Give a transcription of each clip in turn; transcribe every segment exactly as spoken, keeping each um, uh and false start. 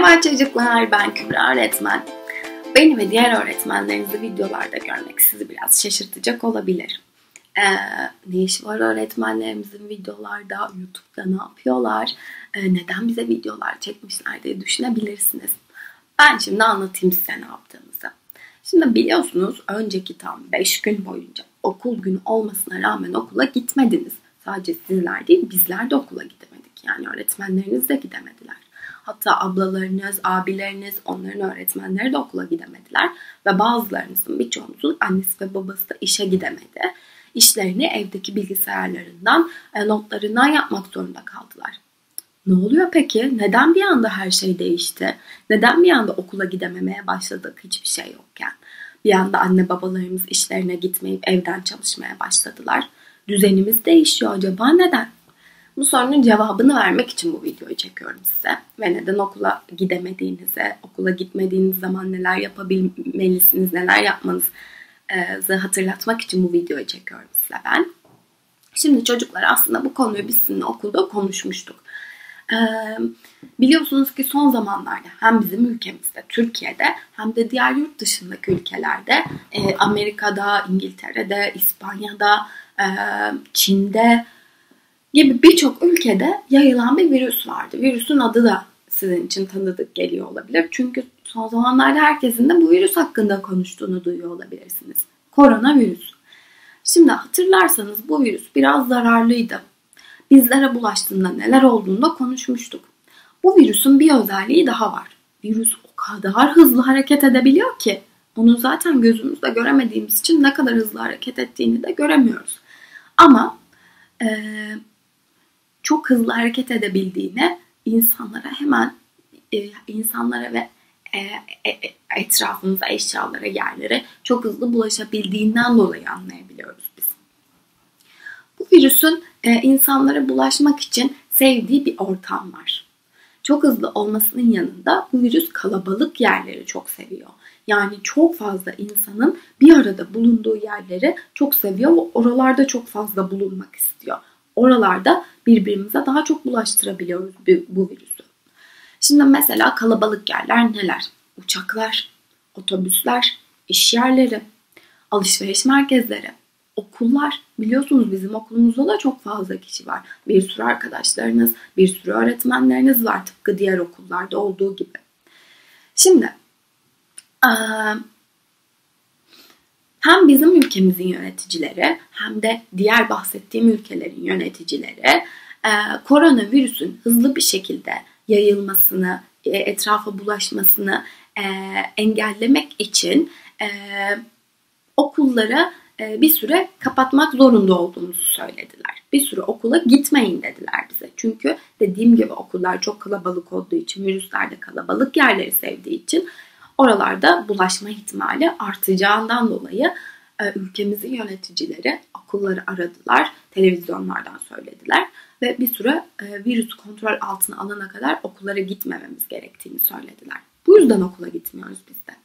Merhaba çocuklar, ben Kübra öğretmen. Beni ve diğer öğretmenlerinizi videolarda görmek sizi biraz şaşırtacak olabilir. Ee, ne iş var öğretmenlerimizin videolarda, YouTube'da ne yapıyorlar, ee, neden bize videolar çekmişler diye düşünebilirsiniz. Ben şimdi anlatayım size ne yaptığımızı. Şimdi biliyorsunuz önceki tam beş gün boyunca okul günü olmasına rağmen okula gitmediniz. Sadece sizler değil, bizler de okula gidemedik. Yani öğretmenleriniz de gidemediler. Hatta ablalarınız, abileriniz, onların öğretmenleri de okula gidemediler. Ve bazılarınızın, birçoğunuzun annesi ve babası da işe gidemedi. İşlerini evdeki bilgisayarlarından, notlarından yapmak zorunda kaldılar. Ne oluyor peki? Neden bir anda her şey değişti? Neden bir anda okula gidememeye başladık hiçbir şey yokken? Bir anda anne babalarımız işlerine gitmeyip evden çalışmaya başladılar. Düzenimiz değişiyor. Acaba neden? Bu sorunun cevabını vermek için bu videoyu çekiyorum size. Ve neden okula gidemediğinizi, okula gitmediğiniz zaman neler yapabilmelisiniz, neler yapmanızı hatırlatmak için bu videoyu çekiyorum size ben. Şimdi çocuklar, aslında bu konuyu biz sizinle okulda konuşmuştuk. Ee, biliyorsunuz ki son zamanlarda hem bizim ülkemizde, Türkiye'de hem de diğer yurt dışındaki ülkelerde, e, Amerika'da, İngiltere'de, İspanya'da, e, Çin'de gibi birçok ülkede yayılan bir virüs vardı. Virüsün adı da sizin için tanıdık geliyor olabilir. Çünkü son zamanlarda herkesin de bu virüs hakkında konuştuğunu duyuyor olabilirsiniz. Koronavirüs. Şimdi hatırlarsanız bu virüs biraz zararlıydı. Bizlere bulaştığında neler olduğunu da konuşmuştuk. Bu virüsün bir özelliği daha var. Virüs o kadar hızlı hareket edebiliyor ki onu zaten gözümüzle göremediğimiz için ne kadar hızlı hareket ettiğini de göremiyoruz. Ama e, çok hızlı hareket edebildiğini insanlara hemen e, insanlara ve e, e, etrafımıza, eşyalara, yerlere çok hızlı bulaşabildiğinden dolayı anlayabiliyoruz biz. Bu virüsün e, insanlara bulaşmak için sevdiği bir ortam var. Çok hızlı olmasının yanında bu virüs kalabalık yerleri çok seviyor. Yani çok fazla insanın bir arada bulunduğu yerleri çok seviyor ve oralarda çok fazla bulunmak istiyor. Oralarda birbirimize daha çok bulaştırabiliyoruz bu virüsü. Şimdi mesela kalabalık yerler neler? Uçaklar, otobüsler, iş yerleri, alışveriş merkezleri, okullar. Biliyorsunuz bizim okulumuzda da çok fazla kişi var. Bir sürü arkadaşlarınız, bir sürü öğretmenleriniz var, tıpkı diğer okullarda olduğu gibi. Şimdi hem bizim ülkemizin yöneticileri hem de diğer bahsettiğim ülkelerin yöneticileri koronavirüsün hızlı bir şekilde yayılmasını, etrafa bulaşmasını engellemek için okullara bir süre kapatmak zorunda olduğumuzu söylediler. Bir süre okula gitmeyin dediler bize. Çünkü dediğim gibi okullar çok kalabalık olduğu için, virüsler de kalabalık yerleri sevdiği için oralarda bulaşma ihtimali artacağından dolayı ülkemizin yöneticileri okulları aradılar, televizyonlardan söylediler ve bir süre virüs kontrol altına alana kadar okullara gitmememiz gerektiğini söylediler. Bu yüzden okula gitmiyoruz biz de.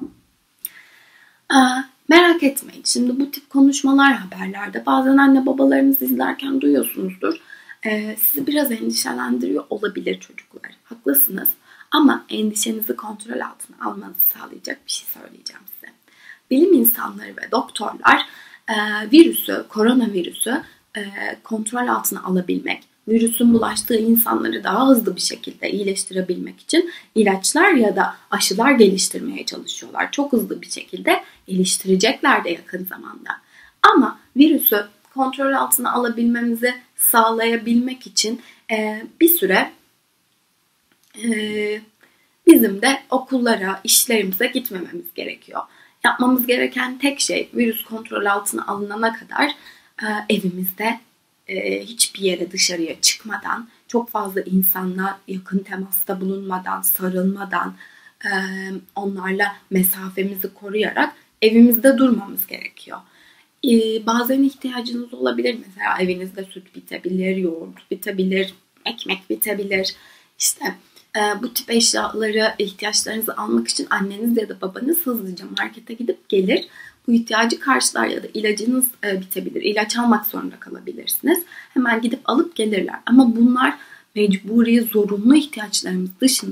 Merak etmeyin. Şimdi bu tip konuşmalar haberlerde bazen anne babalarınız izlerken duyuyorsunuzdur. Ee, sizi biraz endişelendiriyor olabilir çocuklar. Haklısınız. Ama endişenizi kontrol altına almanızı sağlayacak bir şey söyleyeceğim size. Bilim insanları ve doktorlar e, virüsü, koronavirüsü e, kontrol altına alabilmek, virüsün bulaştığı insanları daha hızlı bir şekilde iyileştirebilmek için ilaçlar ya da aşılar geliştirmeye çalışıyorlar. Çok hızlı bir şekilde geliştirecekler de yakın zamanda. Ama virüsü kontrol altına alabilmemizi sağlayabilmek için e, bir süre e, bizim de okullara, işlerimize gitmememiz gerekiyor. Yapmamız gereken tek şey virüs kontrol altına alınana kadar e, evimizde e, hiçbir yere dışarıya çıkmadan, çok fazla insanla yakın temasta bulunmadan, sarılmadan, e, onlarla mesafemizi koruyarak evimizde durmamız gerekiyor. E, bazen ihtiyacınız olabilir. Mesela evinizde süt bitebilir, yoğurt bitebilir, ekmek bitebilir. İşte e, bu tip eşyaları, ihtiyaçlarınızı almak için anneniz ya da babanız hızlıca markete gidip gelir. Bu ihtiyacı karşılar ya da ilacınız e, bitebilir. İlaç almak zorunda kalabilirsiniz. Hemen gidip alıp gelirler. Ama bunlar mecburi, zorunlu ihtiyaçlarımız dışında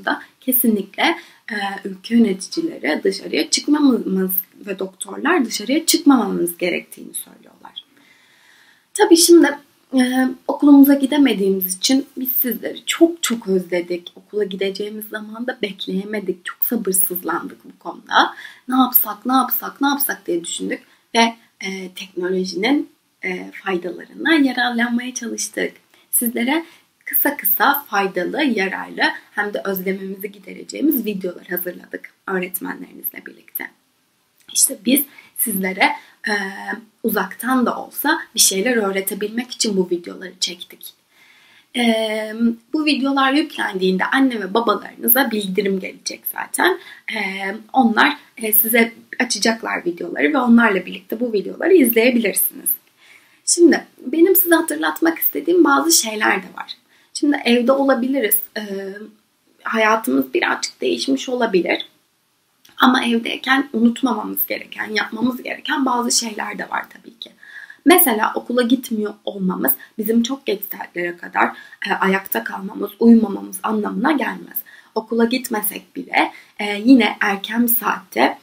kesinlikle e, ülke yöneticileri dışarıya çıkmamamız ve doktorlar dışarıya çıkmamamız gerektiğini söylüyorlar. Tabii şimdi e, okulumuza gidemediğimiz için biz sizleri çok çok özledik. Okula gideceğimiz zaman da bekleyemedik. Çok sabırsızlandık bu konuda. Ne yapsak, ne yapsak, ne yapsak diye düşündük ve e, teknolojinin e, faydalarına yararlanmaya çalıştık. Sizlere kısa kısa faydalı, yararlı hem de özlemimizi gidereceğimiz videolar hazırladık öğretmenlerinizle birlikte. İşte biz sizlere e, uzaktan da olsa bir şeyler öğretebilmek için bu videoları çektik. E, bu videolar yüklendiğinde anne ve babalarınıza bildirim gelecek zaten. E, onlar e, size açacaklar videoları ve onlarla birlikte bu videoları izleyebilirsiniz. Şimdi benim size hatırlatmak istediğim bazı şeyler de var. Şimdi evde olabiliriz. E, hayatımız birazcık değişmiş olabilir. Ama evdeyken unutmamamız gereken, yapmamız gereken bazı şeyler de var tabii ki. Mesela okula gitmiyor olmamız bizim çok geç saatlere kadar e, ayakta kalmamız, uyumamamız anlamına gelmez. Okula gitmesek bile e, yine erken bir saatte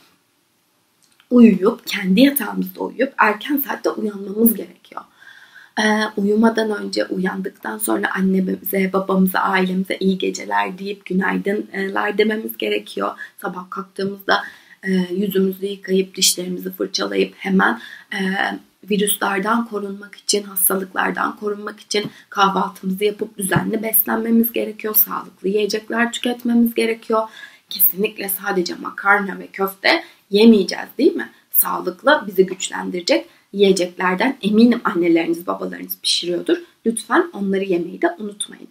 uyuyup, kendi yatağımızda uyuyup erken saatte uyanmamız gerekiyor. Ee, uyumadan önce, uyandıktan sonra annemize, babamıza, ailemize iyi geceler deyip günaydınlar dememiz gerekiyor. Sabah kalktığımızda e, yüzümüzü yıkayıp, dişlerimizi fırçalayıp hemen e, virüslerden korunmak için, hastalıklardan korunmak için kahvaltımızı yapıp düzenli beslenmemiz gerekiyor. Sağlıklı yiyecekler tüketmemiz gerekiyor. Kesinlikle sadece makarna ve köfte yemeyeceğiz, değil mi? Sağlıklı, bizi güçlendirecek yiyeceklerden eminim anneleriniz, babalarınız pişiriyordur. Lütfen onları yemeyi de unutmayın.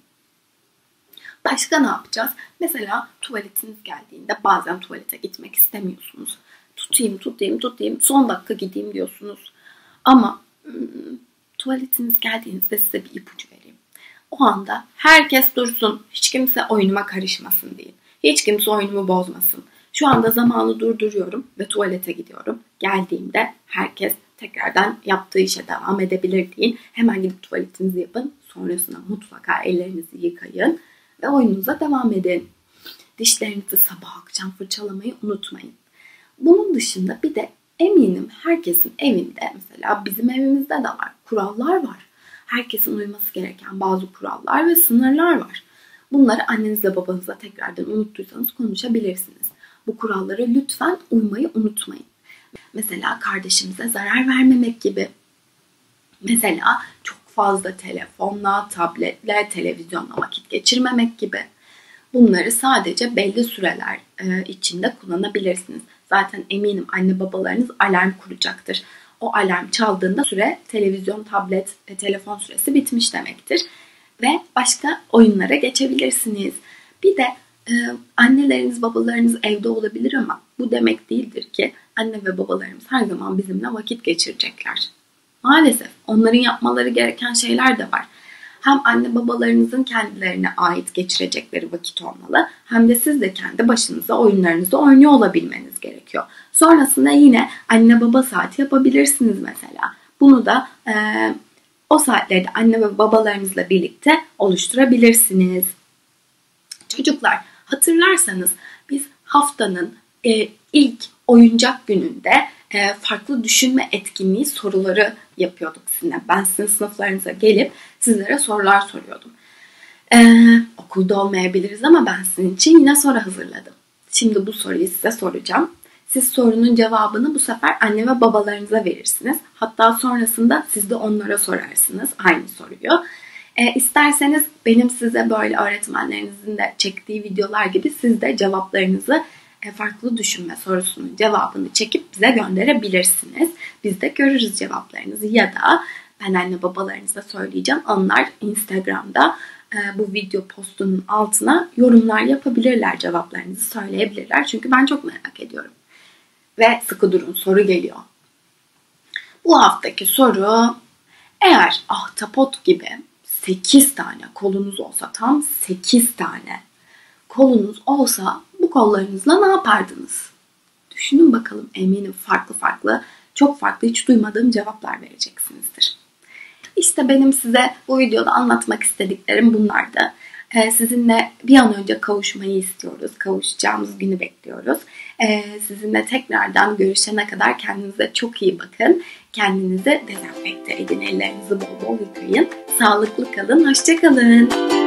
Başka ne yapacağız? Mesela tuvaletiniz geldiğinde bazen tuvalete gitmek istemiyorsunuz. Tutayım, tutayım, tutayım, son dakika gideyim diyorsunuz. Ama hmm, tuvaletiniz geldiğinizde size bir ipucu vereyim. O anda herkes dursun, hiç kimse oyunuma karışmasın deyin. Hiç kimse oyunumu bozmasın. Şu anda zamanı durduruyorum ve tuvalete gidiyorum. Geldiğimde herkes tekrardan yaptığı işe devam edebilir deyin. Hemen gidip tuvaletinizi yapın. Sonrasında mutlaka ellerinizi yıkayın ve oyununuza devam edin. Dişlerinizi sabah akşam fırçalamayı unutmayın. Bunun dışında bir de eminim herkesin evinde, mesela bizim evimizde de var, kurallar var. Herkesin uyması gereken bazı kurallar ve sınırlar var. Bunları annenizle babanızla tekrardan unuttuysanız konuşabilirsiniz. Bu kurallara lütfen uymayı unutmayın. Mesela kardeşimize zarar vermemek gibi. Mesela çok fazla telefonla, tabletle, televizyonla vakit geçirmemek gibi. Bunları sadece belli süreler içinde kullanabilirsiniz. Zaten eminim anne babalarınız alarm kuracaktır. O alarm çaldığında süre, televizyon, tablet ve telefon süresi bitmiş demektir. Ve başka oyunlara geçebilirsiniz. Bir de e, anneleriniz, babalarınız evde olabilir ama bu demek değildir ki anne ve babalarımız her zaman bizimle vakit geçirecekler. Maalesef onların yapmaları gereken şeyler de var. Hem anne babalarınızın kendilerine ait geçirecekleri vakit olmalı, hem de siz de kendi başınıza oyunlarınızı oynuyor olabilmeniz gerekiyor. Sonrasında yine anne baba saati yapabilirsiniz mesela. Bunu da e, o saatlerde anne ve babalarınızla birlikte oluşturabilirsiniz. Çocuklar, hatırlarsanız biz haftanın e, ilk oyuncak gününde e, farklı düşünme etkinliği soruları yapıyorduk sizinle. Ben sizin sınıflarınıza gelip sizlere sorular soruyordum. Ee, okulda olmayabiliriz ama ben sizin için yine soru hazırladım. Şimdi bu soruyu size soracağım. Siz sorunun cevabını bu sefer anne ve babalarınıza verirsiniz. Hatta sonrasında siz de onlara sorarsınız aynı soruyu. Ee, isterseniz benim size böyle öğretmenlerinizin de çektiği videolar gibi siz de cevaplarınızı e, farklı düşünme sorusunun cevabını çekip bize gönderebilirsiniz. Biz de görürüz cevaplarınızı ya da ben anne babalarınıza söyleyeceğim. Onlar Instagram'da e, bu video postunun altına yorumlar yapabilirler, cevaplarınızı söyleyebilirler. Çünkü ben çok merak ediyorum. Ve sıkı durun, soru geliyor. Bu haftaki soru: eğer ahtapot gibi sekiz tane kolunuz olsa, tam sekiz tane kolunuz olsa bu kollarınızla ne yapardınız? Düşünün bakalım, eminim farklı farklı, çok farklı, hiç duymadığım cevaplar vereceksinizdir. İşte benim size bu videoda anlatmak istediklerim bunlardı. Ee, sizinle bir an önce kavuşmayı istiyoruz. Kavuşacağımız günü bekliyoruz. Ee, sizinle tekrardan görüşene kadar kendinize çok iyi bakın. Kendinizi dezenfekte edin. Ellerinizi bol bol yıkayın. Sağlıklı kalın. Hoşça kalın.